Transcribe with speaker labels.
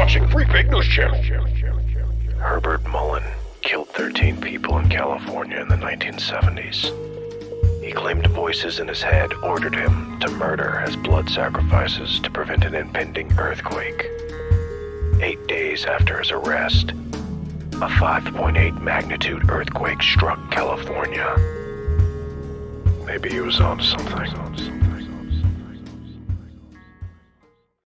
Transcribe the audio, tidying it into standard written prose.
Speaker 1: watching FREAKBAiT News Channel.
Speaker 2: Herbert Mullin killed 13 people in California in the 1970s. He claimed voices in his head ordered him to murder as blood sacrifices to prevent an impending earthquake. 8 days after his arrest, a 5.8 magnitude earthquake struck California. Maybe he was on something.